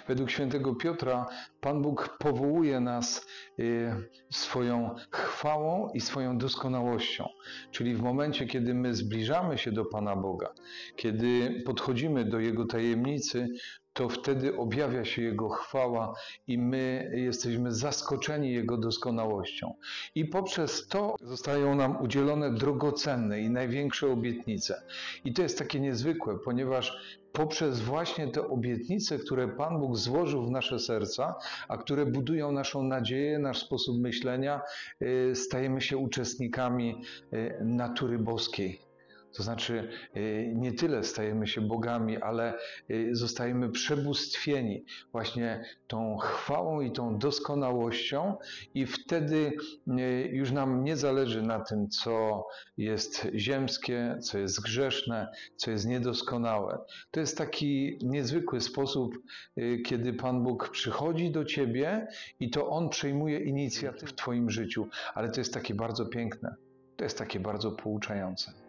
Według świętego Piotra Pan Bóg powołuje nas swoją chwałą i swoją doskonałością. Czyli w momencie, kiedy my zbliżamy się do Pana Boga, kiedy podchodzimy do Jego tajemnicy, to wtedy objawia się Jego chwała i my jesteśmy zaskoczeni Jego doskonałością. I poprzez to zostają nam udzielone drogocenne i największe obietnice. I to jest takie niezwykłe, ponieważ poprzez właśnie te obietnice, które Pan Bóg złożył w nasze serca, a które budują naszą nadzieję, nasz sposób myślenia, stajemy się uczestnikami natury boskiej. To znaczy nie tyle stajemy się bogami, ale zostajemy przebóstwieni właśnie tą chwałą i tą doskonałością i wtedy już nam nie zależy na tym, co jest ziemskie, co jest grzeszne, co jest niedoskonałe. To jest taki niezwykły sposób, kiedy Pan Bóg przychodzi do Ciebie i to On przejmuje inicjatywę w Twoim życiu, ale to jest takie bardzo piękne, to jest takie bardzo pouczające.